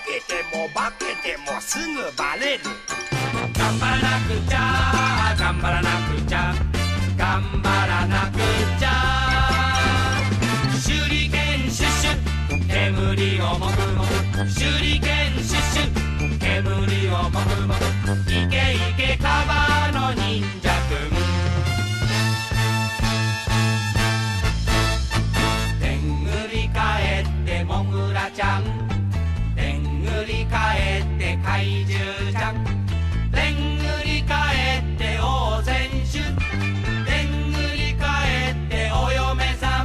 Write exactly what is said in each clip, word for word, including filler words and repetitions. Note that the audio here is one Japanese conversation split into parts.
けても化けてもすぐバレる。 頑張らなくちゃ頑張らなくちゃ頑張らなくちゃ。手裏剣シュッシュ煙をもくもく、手裏剣シュッシュ煙をもくもく、いけいけカバの忍者くん。でんぐり返ってもぐらちゃん、でんぐり返って怪獣ちゃん、でんぐり返って王選手、でんぐり返ってお嫁さん。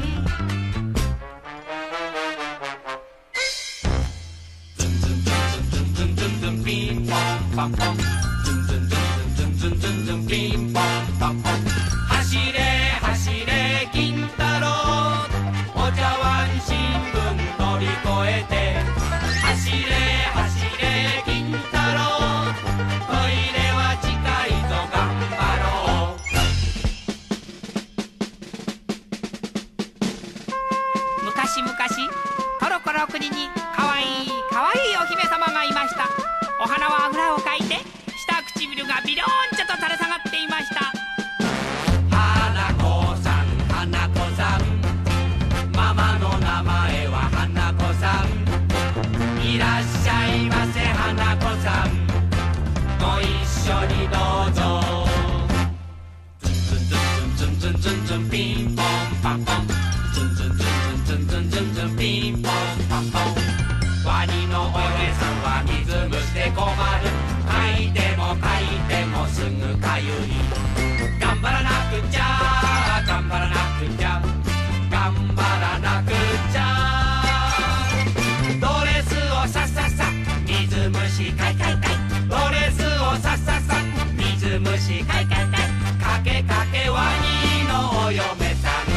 ズンズンズンズンズンズンズンピンポンパンポン、ズンズンズンズンズンズンズンピンポンパンポン。走れ走れ金太郎、お茶碗新聞乗り越えて。走れ走れ金太郎、トイレは近いぞ頑張ろう。昔々トロコロ国にかわいいかわいいお姫様がいました。お花はあぐらをかいて下唇がビローンちょと垂れ下がっていました。花子さん花子さん、ママの名前は花子さん。いらっしゃいませ花子さん、ご一緒にどうぞ。ズンズンズンズンズンズンズンピンポンパンポン、ズンズンズンズンズンズンズンピンポンパンポン。ワニのお姉さんは水虫で困る、かいてもかいてもすぐかゆい。頑張らなくちゃ頑張らなくちゃ頑張らなくちゃ。ドレスをさささ水虫かいかいかい、ドレスをさささ水虫かいかいかい、かけかけワニのお嫁さん。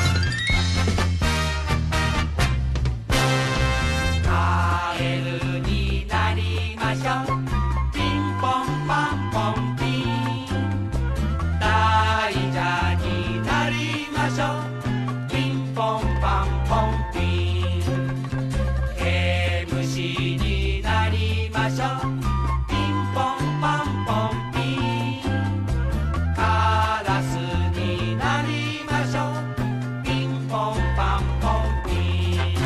カエルになりましょう、ピンポンパンポンピン。大蛇になりましょう、ピンポンパンポンピン。毛虫になりましょう、ピンポンパンポンピン。カラスになりましょう、ピンポンパンポンピン。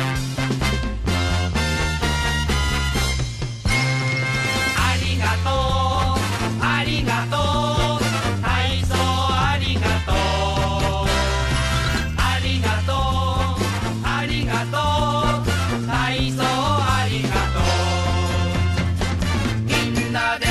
ありがとうありがとう体操ありがとう、ありがとうありがとう体操ありがとう。みんなで